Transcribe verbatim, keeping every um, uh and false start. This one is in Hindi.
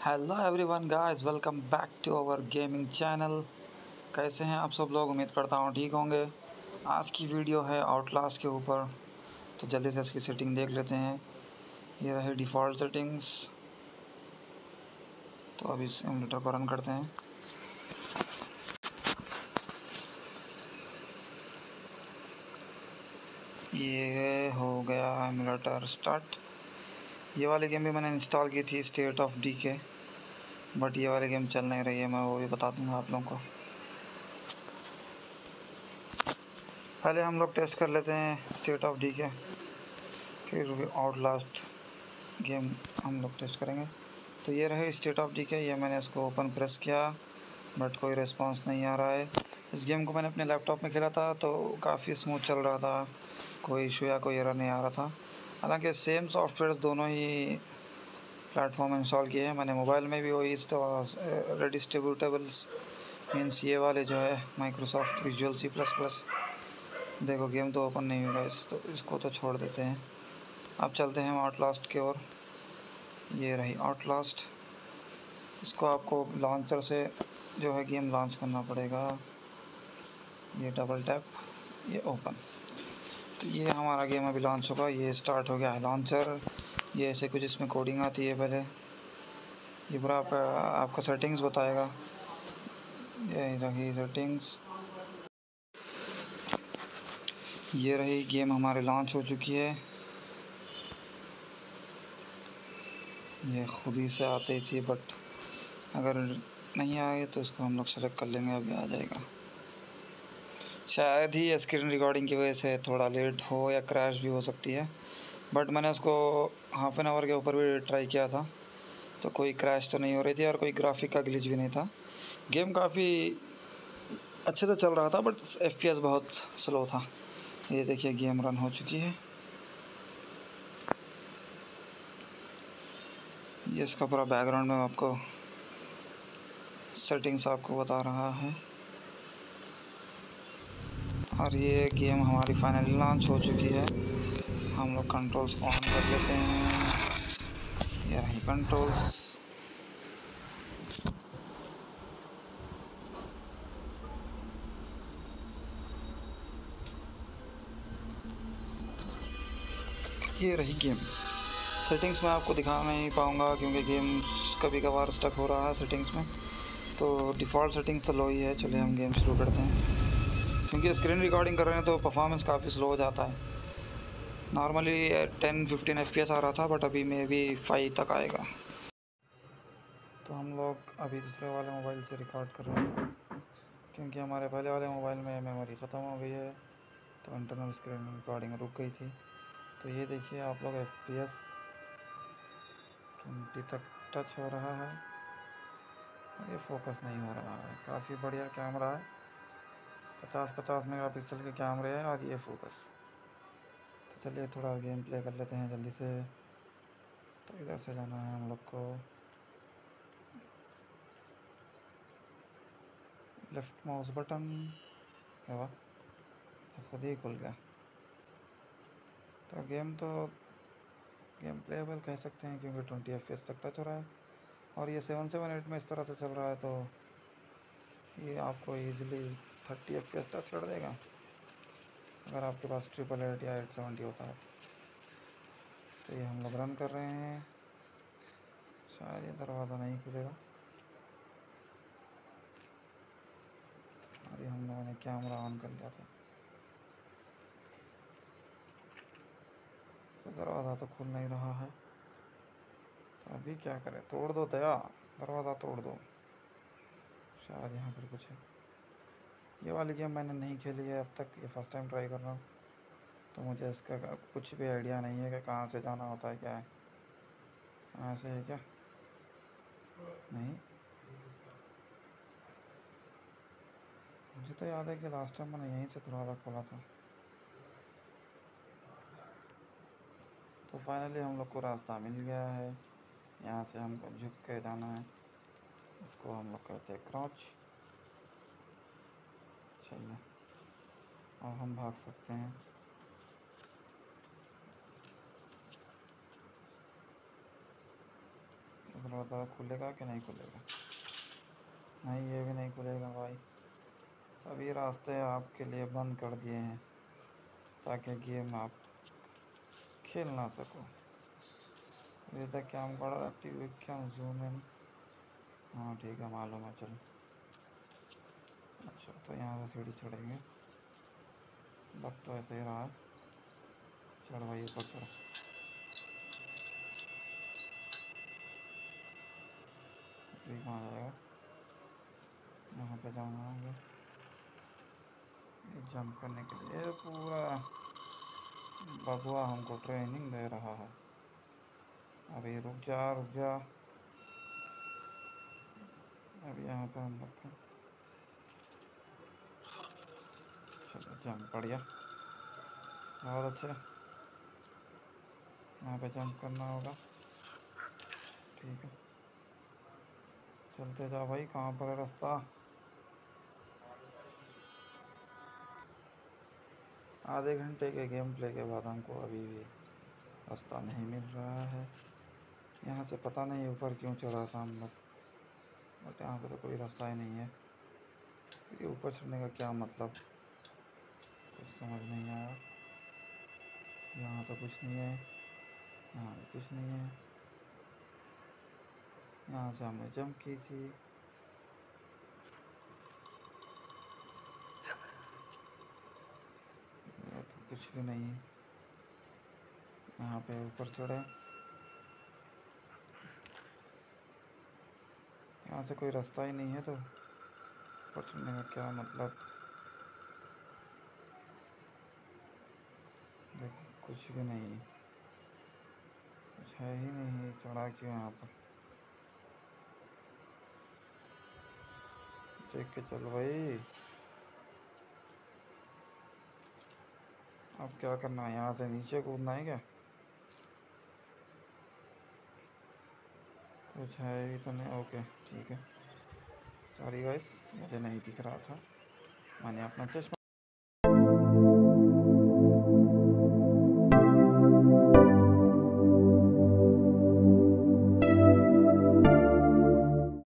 Hello everyone guys, welcome back to our gaming channel. कैसे हैं आप सब लोग? उम्मीद करता हूँ ठीक होंगे। आज की वीडियो है आउटलास्ट के ऊपर, तो जल्दी से इसकी सेटिंग देख लेते हैं। ये रहे डिफ़ॉल्ट सेटिंग्स। तो अभी इस एमुलेटर को रन करते हैं। ये हो गया एमुलेटर स्टार्ट। ये वाली गेम भी मैंने इंस्टॉल की थी, स्टेट ऑफ डीके, बट ये वाली गेम चल नहीं रही है। मैं वो भी बता दूंगा आप लोगों को। पहले हम लोग टेस्ट कर लेते हैं स्टेट ऑफ डीके, फिर आउटलास्ट गेम हम लोग टेस्ट करेंगे। तो ये रहे स्टेट ऑफ डीके। ये मैंने इसको ओपन प्रेस किया बट कोई रिस्पांस नहीं आ रहा है। इस गेम को मैंने अपने लैपटॉप में खेला था तो काफ़ी स्मूथ चल रहा था, कोई इशू या कोई एरर नहीं आ रहा था। हालांकि सेम सॉफ्टवेयर दोनों ही प्लेटफॉर्म इंस्टॉल किए हैं मैंने। मोबाइल में भी वही रेडिस्ट्रीब्यूटेबल्स मीन्स ये वाले जो है Microsoft Visual C plus plus. देखो गेम तो ओपन नहीं होगा इस तो इसको तो छोड़ देते हैं। अब चलते हैं आउटलास्ट की ओर। ये रही आउटलास्ट। इसको आपको लॉन्चर से जो है गेम लॉन्च करना पड़ेगा। ये डबल टैप, ये ओपन। तो ये हमारा गेम अभी लॉन्च होगा। ये स्टार्ट हो गया है लॉन्चर। ये ऐसे कुछ इसमें कोडिंग आती है। पहले ये पूरा आप, आपका सेटिंग्स बताएगा। ये रही सेटिंग्स। ये रही गेम हमारे लॉन्च हो चुकी है। ये खुद ही से आती थी बट अगर नहीं आए तो इसको हम लोग सेलेक्ट कर लेंगे, अभी आ जाएगा। शायद ही स्क्रीन रिकॉर्डिंग की वजह से थोड़ा लेट हो या क्रैश भी हो सकती है, बट मैंने उसको हाफ एन आवर के ऊपर भी ट्राई किया था तो कोई क्रैश तो नहीं हो रही थी और कोई ग्राफिक का ग्लिच भी नहीं था। गेम काफ़ी अच्छे से चल रहा था बट एफ पी एस बहुत स्लो था। ये देखिए गेम रन हो चुकी है। ये इसका पूरा बैकग्राउंड में आपको सेटिंग्स आपको बता रहा है। और ये गेम हमारी फाइनली लॉन्च हो चुकी है। हम लोग कंट्रोल्स ऑन कर लेते हैं। ये रही कंट्रोल्स। ये रही गेम। सेटिंग्स में आपको दिखा नहीं पाऊँगा क्योंकि गेम कभी कभार स्टक हो रहा है सेटिंग्स में। तो डिफ़ॉल्ट सेटिंग्स तो लो ही है। चलिए हम गेम शुरू करते हैं। क्योंकि स्क्रीन रिकॉर्डिंग कर रहे हैं तो परफॉर्मेंस काफ़ी स्लो हो जाता है। Normally ten fifteen F P S आ रहा था बट अभी मे बी फाइव तक आएगा। तो हम लोग अभी दूसरे वाले मोबाइल से रिकॉर्ड कर रहे हैं क्योंकि हमारे पहले वाले मोबाइल में मेमोरी ख़त्म हो गई है तो इंटरनल स्क्रीन रिकॉर्डिंग रुक गई थी। तो ये देखिए आप लोग एफ पी एस ट्वेंटी तक टच हो रहा है और ये फोकस नहीं हो रहा है। काफ़ी बढ़िया कैमरा है, पचास पचास मेगा पिक्सल के कैमरे हैं और ये फोकस। तो चलिए थोड़ा गेम प्ले कर लेते हैं जल्दी से। तो इधर से जाना है हम लोग को, लेफ़्ट माउस बटन। क्या हुआ? तो खुद ही खुल गया। तो गेम तो गेम प्लेबल कह सकते हैं क्योंकि ट्वेंटी एफ पी एस तक टच हो रहा है और ये सेवन सेवन एट में इस तरह से चल रहा है तो ये आपको easily thirty F P S touch कर देगा अगर आपके पास ट्रिपल एट या एट सेवेंटी होता है। तो ये हम लोग रन कर रहे हैं। शायद ये दरवाज़ा नहीं खुलेगा। अरे हम लोगों ने कैमरा ऑन कर लिया था तो दरवाज़ा तो खुल नहीं रहा है। तो अभी क्या करें? तोड़ दो दया, दरवाज़ा तोड़ दो। शायद यहाँ पर कुछ है। ये वाली गेम मैंने नहीं खेली है अब तक, ये फर्स्ट टाइम ट्राई कर रहा हूँ तो मुझे इसका कुछ भी आइडिया नहीं है कि कहाँ से जाना होता है। क्या है? यहाँ से है क्या? नहीं, मुझे तो याद है कि लास्ट टाइम मैंने यहीं से दरवाज़ा खोला था। तो फाइनली हम लोग को रास्ता मिल गया है। यहाँ से हमको झुक के जाना है। इसको हम लोग कहते हैं क्रॉच। चलिए और हम भाग सकते हैं। बता, खुलेगा कि नहीं खुलेगा? नहीं, ये भी नहीं खुलेगा भाई। सभी रास्ते आपके लिए बंद कर दिए हैं ताकि गेम आप खेल ना सको। ये तक क्या हम बड़ा एक्टिव क्या जूम इन? हाँ ठीक है, मालूम है, चलो। अच्छा, तो यहाँ से सीढ़ी चढ़ेंगे। लग तो ऐसे ही रहा है। चढ़ भाई, ऊपर चढ़। अभी कहाँ जाएगा? यहाँ पे जाना होगा जंप करने के लिए। पूरा बबुआ हमको ट्रेनिंग दे रहा है। अभी रुक जा, रुक जा। अभी यहाँ पे हम रखें। चलो जंप, बढ़िया, बहुत अच्छे। यहाँ पे जंप करना होगा। ठीक है, चलते जा भाई। कहाँ पर है रास्ता? आधे घंटे के गेम प्ले के बाद हमको अभी भी रास्ता नहीं मिल रहा है। यहाँ से पता नहीं ऊपर क्यों चढ़ा था हम लोग, बट यहाँ पे तो कोई रास्ता ही नहीं है। ये ऊपर चढ़ने का क्या मतलब, कुछ समझ नहीं आया। यहाँ तो कुछ नहीं है, यहाँ भी कुछ नहीं है। यहाँ से हमने जंप की थी। ये तो कुछ भी नहीं है। यहाँ पे ऊपर चढ़े। यहाँ से कोई रास्ता ही नहीं है, तो ऊपर चढ़ने का क्या मतलब? देख, कुछ भी नहीं, कुछ है ही नहीं। चढ़ा क्यों यहाँ पर? देख के चल भाई। अब क्या करना है? यहाँ से नीचे कूदना है क्या? कुछ है ही तो नहीं। ओके ठीक है, सॉरी गाइस, मुझे नहीं दिख रहा था। मैंने अपना चश्मा